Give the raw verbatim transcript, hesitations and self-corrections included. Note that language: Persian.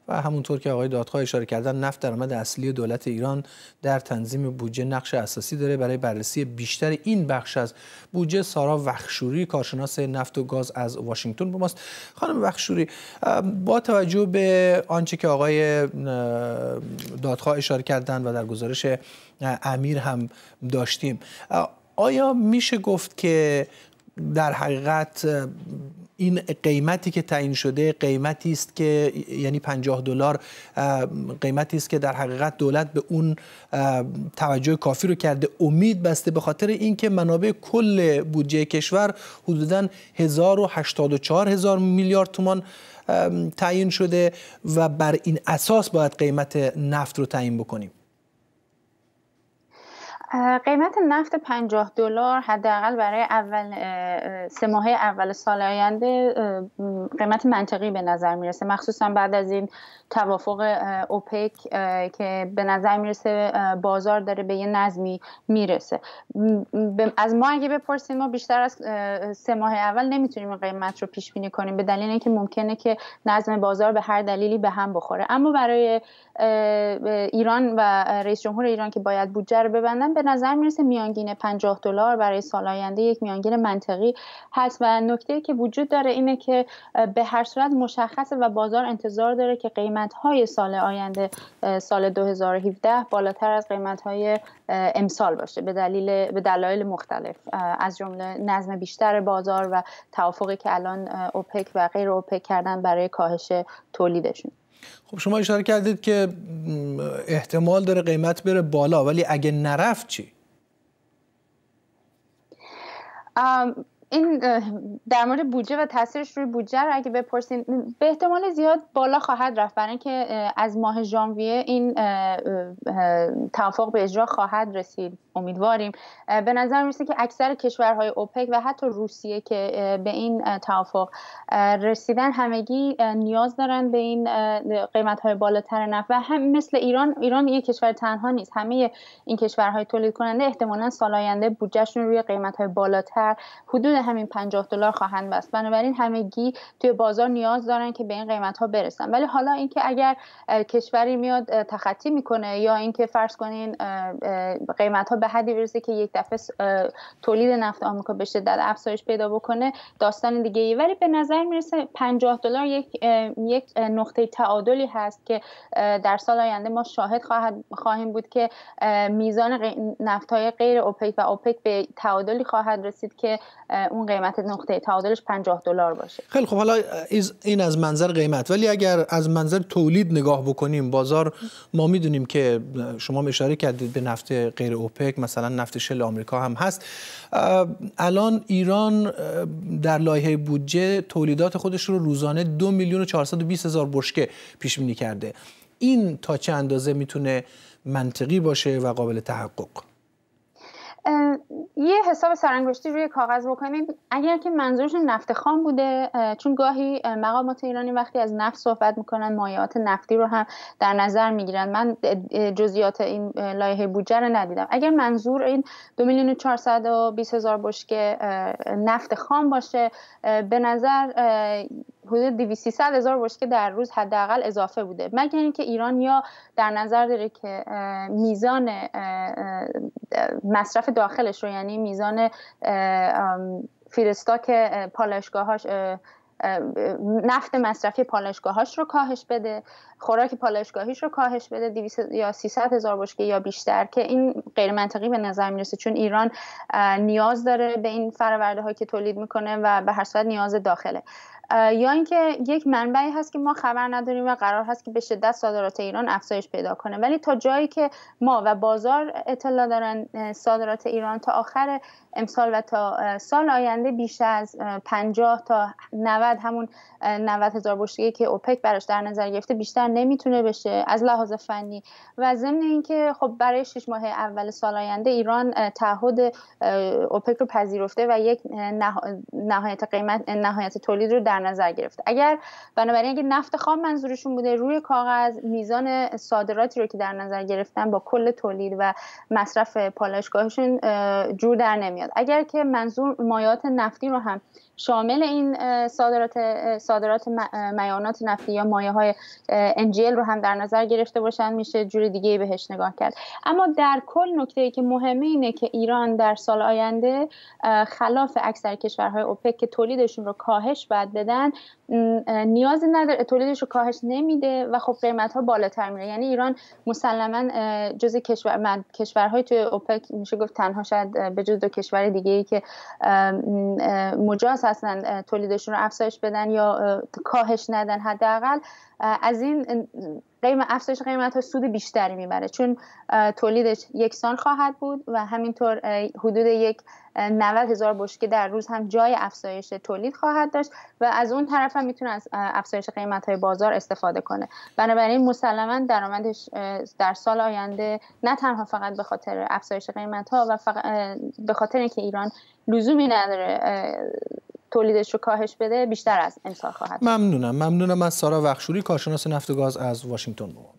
و همونطور که آقای دادخواه اشاره کردن نفت درآمد اصلی دولت ایران در تنظیم بودجه نقش اساسی داره. برای بررسی بیشتر این بخش از بودجه سارا وخشوری کارشناس نفت و گاز از واشنگتن با ماست. خانم وخشوری، با توجه به آنچه که آقای دادخواه اشاره کردن و در گزارش امیر هم داشتیم، آیا میشه گفت که در حقیقت این قیمتی که تعیین شده قیمتی است که یعنی پنجاه دلار قیمتی است که در حقیقت دولت به اون توجه کافی رو کرده، امید بسته به خاطر اینکه منابع کل بودجه کشور حدوداً هزار و هشتاد و چهار هزار میلیارد تومان تعیین شده و بر این اساس باید قیمت نفت رو تعیین بکنیم؟ قیمت نفت پنجاه دلار حداقل برای اول سه ماهه اول سال آینده قیمت منطقی به نظر میرسه، مخصوصا بعد از این توافق اوپک که به نظر میرسه بازار داره به یه نظمی میرسه. از ما اگه بپرسیم ما بیشتر از سه ماه اول نمیتونیم این قیمت رو پیش بینی کنیم به دلیل اینکه ممکنه که نظم بازار به هر دلیلی به هم بخوره. اما برای ایران و رئیس جمهور ایران که باید بودجه رو ببندن به نظر میرسه میانگین پنجاه دلار برای سال آینده یک میانگین منطقی هست و نکته که وجود داره اینه که به هر صورت مشخصه و بازار انتظار داره که قیمت‌های سال آینده سال دو هزار و هفده بالاتر از قیمت‌های امسال باشه به دلیل به دلایل مختلف، از جمله نظم بیشتر بازار و توافقی که الان اوپک و غیر اوپک کردن برای کاهش تولیدشون. خب شما اشاره کردید که احتمال داره قیمت بره بالا، ولی اگه نرفت چی؟ این در مورد بودجه و تاثیرش روی بودجه رو اگه بپرسین به احتمال زیاد بالا خواهد رفت، برای اینکه از ماه ژانویه این توافق به اجرا خواهد رسید، امیدواریم. به نظر میرسه که اکثر کشورهای اوپک و حتی روسیه که به این توافق رسیدن همگی نیاز دارن به این قیمت‌های بالاتر نفت و هم مثل ایران ایران یک کشور تنها نیست، همه این کشورهای تولید کننده احتمالاً سال آینده بودجهشون روی قیمت‌های بالاتر حدود همین پنجاه دلار خواهند بست. بنابراین همگی توی بازار نیاز دارن که به این قیمت‌ها برسن. ولی حالا اینکه اگر کشوری میاد تخطی میکنه یا اینکه فرض کنین قیمت‌ها به حدی برسه که یک دفعه تولید نفت آمریکا به شدت افزایش پیدا بکنه داستان دیگه ای، ولی به نظر میرسه پنجاه دلار یک یک نقطه تعادلی هست که در سال آینده ما شاهد خواهیم بود که میزان نفت‌های غیر اوپک و اوپک به تعادلی خواهد رسید که اون قیمت نقطه تعادلش پنجاه دلار باشه. خیلی خب، حالا این از منظر قیمت، ولی اگر از منظر تولید نگاه بکنیم بازار، ما میدونیم که شما اشاره کردید به نفت غیر اوپک، مثلا نفت شل آمریکا هم هست. الان ایران در لایحه بودجه تولیدات خودش رو روزانه دو میلیون و چهارصد و بیست هزار بشکه پیش بینی کرده. این تا چه اندازه میتونه منطقی باشه و قابل تحقق؟ یه حساب سرانگشتی روی کاغذ بکنید. اگر که منظورشون نفت خام بوده، چون گاهی مقامات ایرانی وقتی از نفت صحبت میکنن مایعات نفتی رو هم در نظر میگیرن، من جزئیات این لایحه بودجه رو ندیدم. اگر منظور این دو میلیون و چهارصد و بیست هزار بشکه نفت خام باشه، به نظر حدود دویست سیصد هزار بشکه در روز حداقل اضافه بوده، مگر اینکه ایران یا در نظر داره که میزان مصرف داخلش رو، یعنی میزان فیرستاک پالایشگاهاش، نفت مصرفی پالایشگاهاش رو کاهش بده، خوراک پالایشگاهیش رو کاهش بده دویست یا سیصد هزار بشکه یا بیشتر، که این غیر منطقی به نظر میرسه، چون ایران نیاز داره به این فرآورده ها که تولید میکنه و به هر صورت نیاز داخله. یا اینکه یک منبعی هست که ما خبر نداریم و قرار هست که به شدت صادرات ایران افزایش پیدا کنه، ولی تا جایی که ما و بازار اطلاع دارن صادرات ایران تا آخر امسال و تا سال آینده بیش از پنجاه تا نود، همون نود هزار بشکه که اوپک براش در نظر گرفته، بیشتر نمیتونه بشه از لحاظ فنی. و ضمن اینکه خب برای شش ماه اول سال آینده ایران تعهد اوپک رو پذیرفته و یک نهایت قیمت نهایت تولید رو در نظر گرفته. اگر بنابراین اگه نفت خام منظورشون بوده، روی کاغذ میزان صادراتی رو که در نظر گرفتن با کل تولید و مصرف پالایشگاهشون جور در نمیاد. اگر که منظور مایعات نفتی رو هم شامل این صادرات صادرات میانات نفتی یا مایع‌های ان جی ال رو هم در نظر گرفته باشن میشه جور دیگه بهش نگاه کرد. اما در کل نکته‌ای که مهمه اینه که ایران در سال آینده خلاف اکثر کشورهای اوپک که تولیدشون رو کاهش باید بدن نیازی نداره، تولیدش رو کاهش نمیده و خب قیمت‌ها بالاتر میره. یعنی ایران مسلماً جزء کشور من کشورهای توی اوپک میشه گفت تنها شاید به جز دو کشور دیگه‌ای که مجاز هستن تولیدشون رو افزایش بدن یا کاهش ندن، حداقل از این قیمت افزایش قیمت‌ها سود بیشتری میبره، چون تولیدش یکسان خواهد بود و همینطور حدود یک نود هزار بشکه در روز هم جای افزایش تولید خواهد داشت و از اون طرف هم میتونه از افزایش قیمت‌های بازار استفاده کنه. بنابراین مسلماً درآمدش در سال آینده نه تنها فقط به خاطر افزایش قیمت‌ها و فقط به خاطر اینکه ایران لزومی نداره تولیدش رو کاهش بده، بیشتر از امسال خواهد. ممنونم ممنونم از سارا وخشوری، کارشناس نفت و گاز از واشنگتن.